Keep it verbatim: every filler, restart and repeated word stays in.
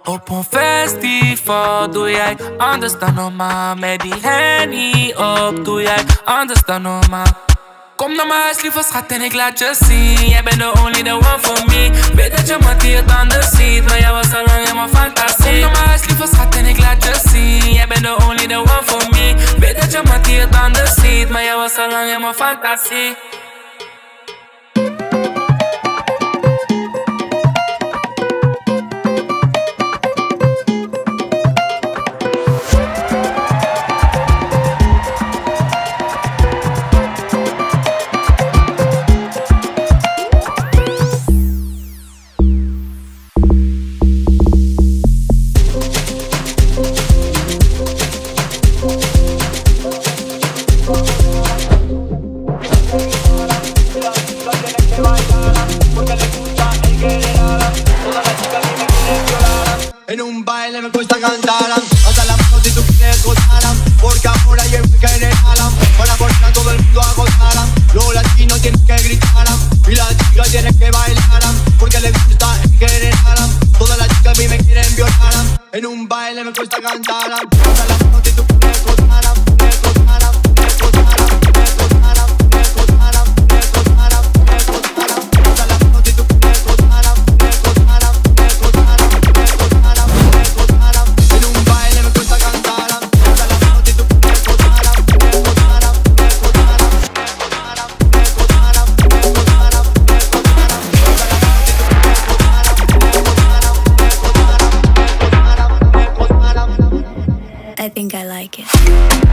Op een festival doe jij anders dan normaal. Met die Henny op doe jij anders dan normaal. Kom naar mijn huis, lieve schat, en ik laat je zien. Jij bent the only the one for me. Weet dat je Mathieu anders ziet, maar jij was al lang in mijn fantasie. Kom naar mijn huis, lieve schat, en ik laat je zien. Jij bent the only the one for me. Weet dat je Mathieu anders ziet, maar jij was al lang in mijn fantasie. En un baile me cuesta cantar, hasta la mano si tú quieres gozar, porque ahora yo me quiero jalar, para forzar todo el mundo a gozar. Los latinos tienen que gritar y las chicas tienen que bailar, porque les gusta el querer jalar. Todas las chicas a mí me quieren violar. En un baile me cuesta cantar, hasta la mano si tú quieres gozar, quieres gozar, quieres gozar, quieres gozar, quieres gozar, quieres gozar, quieres gozar, hasta la mano si tú quieres gozar, quieres gozar, quieres gozar. En un baile me cuesta cantar, hasta la mano si tú quieres gozar, quieres gozar, quieres gozar, quieres gozar, quieres gozar, quieres gozar, hasta la mano si tú quieres gozar, quieres gozar, quieres gozar, quieres gozar, quieres gozar. I think I like it.